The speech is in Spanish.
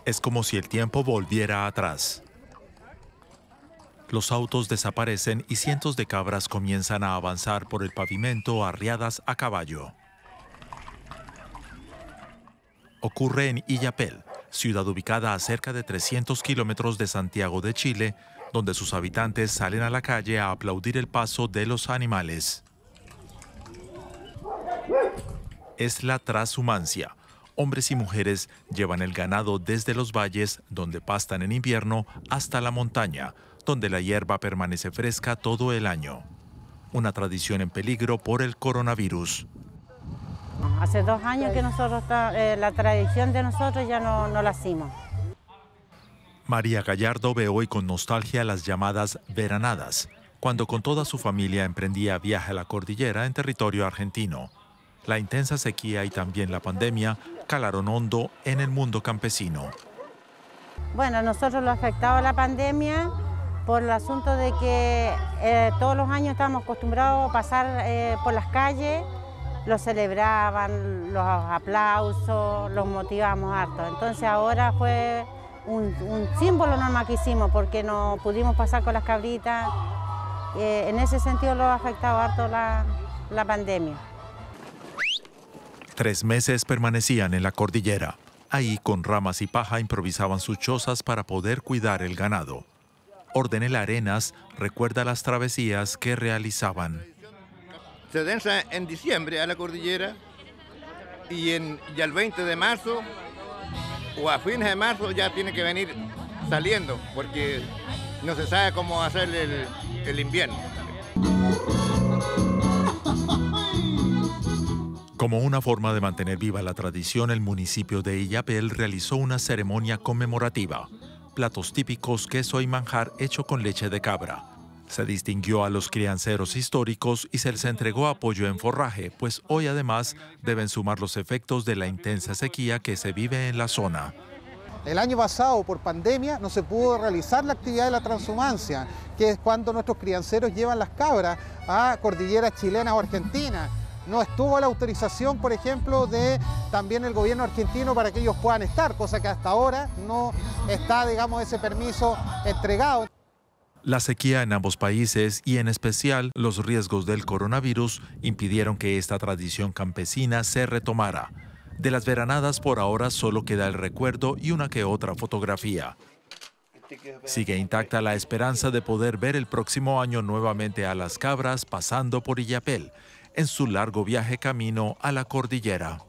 Es como si el tiempo volviera atrás. Los autos desaparecen y cientos de cabras comienzan a avanzar por el pavimento arriadas a caballo. Ocurre en Illapel, ciudad ubicada a cerca de 300 kilómetros de Santiago de Chile, donde sus habitantes salen a la calle a aplaudir el paso de los animales. Es la transhumancia. Hombres y mujeres llevan el ganado desde los valles, donde pastan en invierno, hasta la montaña, donde la hierba permanece fresca todo el año. Una tradición en peligro por el coronavirus. Hace 2 años que nosotros la tradición de nosotros ya no la hacemos. María Gallardo ve hoy con nostalgia las llamadas veranadas, cuando con toda su familia emprendía viaje a la cordillera en territorio argentino. La intensa sequía y también la pandemia calaron hondo en el mundo campesino. Bueno, a nosotros lo ha afectado la pandemia por el asunto de que todos los años estábamos acostumbrados a pasar por las calles, los celebraban, los aplausos, los motivamos harto. Entonces ahora fue un símbolo nomás que hicimos porque no pudimos pasar con las cabritas. En ese sentido lo ha afectado harto la pandemia. 3 meses permanecían en la cordillera. Ahí, con ramas y paja, improvisaban sus chozas para poder cuidar el ganado. Ordenel Arenas recuerda las travesías que realizaban. Se densa en diciembre a la cordillera y el 20 de marzo o a fines de marzo ya tiene que venir saliendo porque no se sabe cómo hacer el invierno. Como una forma de mantener viva la tradición, el municipio de Illapel realizó una ceremonia conmemorativa. Platos típicos, queso y manjar hecho con leche de cabra. Se distinguió a los crianceros históricos y se les entregó apoyo en forraje, pues hoy además deben sumar los efectos de la intensa sequía que se vive en la zona. El año pasado, por pandemia, no se pudo realizar la actividad de la transhumancia, que es cuando nuestros crianceros llevan las cabras a cordilleras chilenas o argentinas. No estuvo la autorización, por ejemplo, de también el gobierno argentino para que ellos puedan estar, cosa que hasta ahora no está, digamos, ese permiso entregado. La sequía en ambos países y en especial los riesgos del coronavirus impidieron que esta tradición campesina se retomara. De las veranadas por ahora solo queda el recuerdo y una que otra fotografía. Sigue intacta la esperanza de poder ver el próximo año nuevamente a las cabras pasando por Illapel en su largo viaje camino a la cordillera.